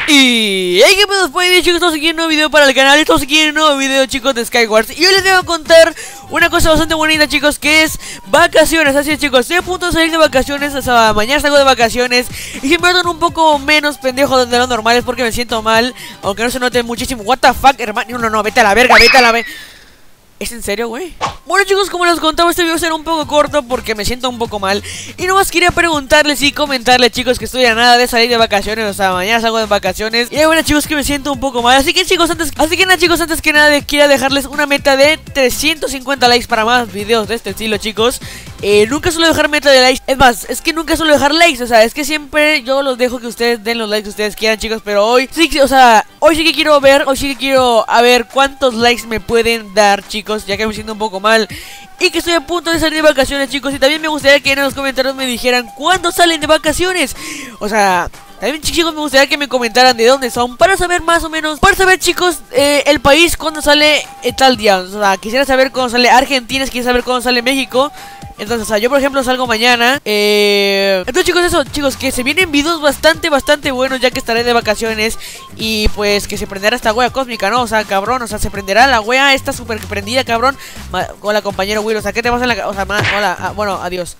Y hey, ¿qué pedo? Después de chicos, estamos aquí en un nuevo video para el canal. Estamos aquí en un nuevo video, chicos, de Skywars. Y hoy les voy a contar una cosa bastante bonita, chicos, que es vacaciones. Así es, chicos, estoy a punto de salir de vacaciones. O sea, mañana salgo de vacaciones. Y si me notan un poco menos pendejo de lo normal es porque me siento mal, aunque no se note muchísimo. What the fuck, hermano. No, vete a la verga, vete a la verga. ¿Es en serio, güey? Bueno, chicos, como les contaba, este video será un poco corto porque me siento un poco mal. Y nomás quería preguntarles y comentarles, chicos, que estoy a nada de salir de vacaciones. O sea, mañana salgo de vacaciones. Y bueno, chicos, que me siento un poco mal. Así que, chicos, antes que nada, quiero dejarles una meta de 350 likes para más videos de este estilo, chicos. Nunca suelo dejar meta de likes. Es más, es que nunca suelo dejar likes. O sea, es que siempre yo los dejo que ustedes den los likes que ustedes quieran, chicos. Pero hoy sí, o sea, hoy sí que quiero ver a ver cuántos likes me pueden dar, chicos, ya que me siento un poco mal y que estoy a punto de salir de vacaciones, chicos. Y también me gustaría que en los comentarios me dijeran cuándo salen de vacaciones. O sea, también, chicos, me gustaría que me comentaran de dónde son, para saber más o menos, para saber, chicos, el país cuándo sale tal día. O sea, quisiera saber cuándo sale Argentina, quisiera saber cuándo sale México. Entonces, o sea, yo por ejemplo salgo mañana. Entonces, chicos, eso, chicos, que se vienen videos bastante buenos, ya que estaré de vacaciones. Y pues que se prenderá esta wea cósmica, ¿no? O sea, cabrón, o sea, se prenderá la wea esta super prendida, cabrón. Hola, compañero Will, o sea, ¿qué te pasa en la o sea, hola, bueno, adiós.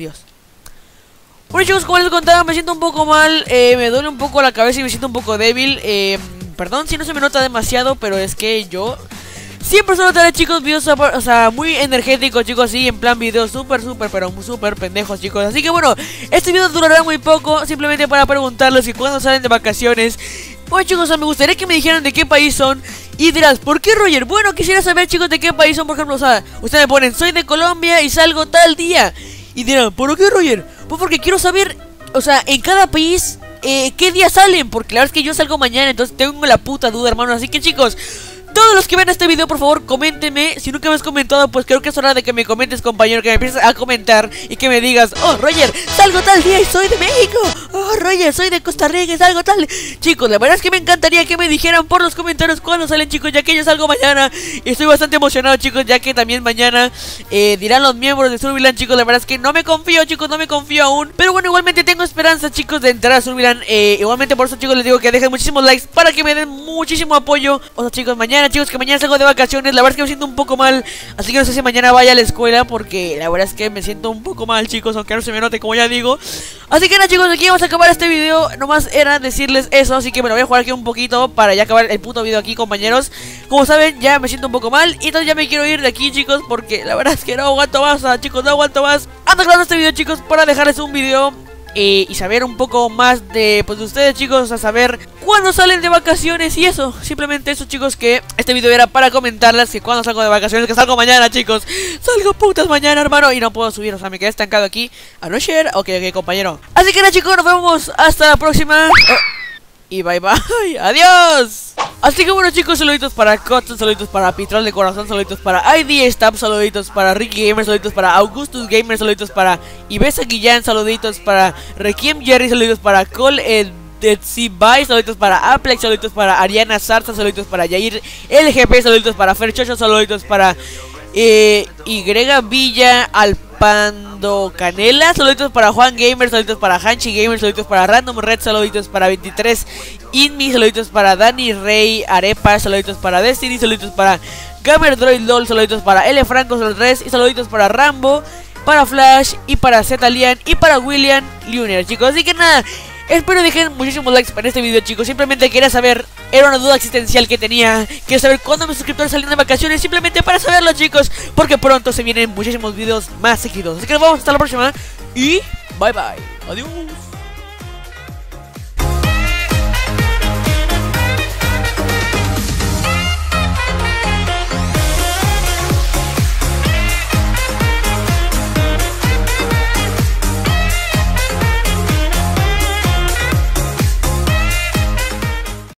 Bueno, chicos, como les contaba, me siento un poco mal, me duele un poco la cabeza y me siento un poco débil. Perdón si no se me nota demasiado, pero es que yo siempre suelo traer, chicos, videos, o sea, muy energéticos, chicos, así, en plan videos súper pendejos, chicos. Así que bueno, este video durará muy poco, simplemente para preguntarles si cuándo salen de vacaciones. Bueno, chicos, o sea, me gustaría que me dijeran de qué país son. Y dirás, ¿por qué, Roger? Bueno, quisiera saber, chicos, de qué país son, por ejemplo. O sea, ustedes me ponen, soy de Colombia y salgo tal día. Y dirán, ¿por qué, Roger? Pues porque quiero saber, o sea, en cada país, qué día salen. Porque la verdad es que yo salgo mañana, entonces tengo la puta duda, hermano. Así que, chicos, todos los que ven este video, por favor, coméntenme. Si nunca me has comentado, pues creo que es hora de que me comentes, compañero. Que me empieces a comentar y que me digas, oh, Roger, salgo tal día y soy de México. Oh, Roger, soy de Costa Rica y salgo tal. Chicos, la verdad es que me encantaría que me dijeran por los comentarios cuándo salen, chicos, ya que yo salgo mañana. Y estoy bastante emocionado, chicos, ya que también mañana dirán los miembros de Surviland, chicos. La verdad es que no me confío, chicos, no me confío aún. Pero bueno, igualmente tengo esperanza, chicos, de entrar a Surviland. Igualmente por eso, chicos, les digo que dejen muchísimos likes para que me den muchísimo apoyo. O sea, chicos, chicos, que mañana salgo de vacaciones. La verdad es que me siento un poco mal, así que no sé si mañana vaya a la escuela, porque la verdad es que me siento un poco mal, chicos, aunque no se me note, como ya digo. Así que nada, chicos, aquí vamos a acabar este video. Nomás era decirles eso, así que me lo voy a jugar aquí un poquito para ya acabar el puto video aquí, compañeros. Como saben, ya me siento un poco mal y entonces ya me quiero ir de aquí, chicos, porque la verdad es que no aguanto más, chicos, no aguanto más. Ando grabando este video, chicos, para dejarles un video y saber un poco más de, pues, de ustedes, chicos, a saber cuándo salen de vacaciones y eso, simplemente eso, chicos, que este video era para comentarles que cuando salgo de vacaciones, que salgo mañana, chicos, salgo putas mañana, hermano, y no puedo subir, o sea, me quedé estancado aquí. A no share, ok, compañero. Así que nada, chicos, nos vemos hasta la próxima. Y bye bye, adiós. Así que bueno, chicos, saluditos para Cotton, saluditos para Pitral de Corazón, saluditos para ID Stab, saluditos para Ricky Gamer, saluditos para Augustus Gamer, saluditos para Ibesa Guillán, saluditos para Requiem Jerry, saluditos para Cole Bye, saluditos para Aplex, saluditos para Ariana Zarza, saluditos para Yair LGP, saluditos para Ferchocho, saluditos para Y Villa Alpando Canela, saluditos para Juan Gamer, saluditos para Hanchi Gamer, saluditos para Random Red, saluditos para 23 Inmi, saluditos para Dani Rey Arepa, saluditos para Destiny, saluditos para Gamer Droid LOL, saluditos para L Franco 3 y saluditos para Rambo, para Flash y para Zalian y para William Luner, chicos. Así que nada, espero dejen muchísimos likes para este video, chicos. Simplemente quería saber, era una duda existencial que tenía. Quería saber cuándo mis suscriptores salen de vacaciones, simplemente para saberlo, chicos, porque pronto se vienen muchísimos videos más seguidos. Así que nos vemos hasta la próxima y bye bye, adiós.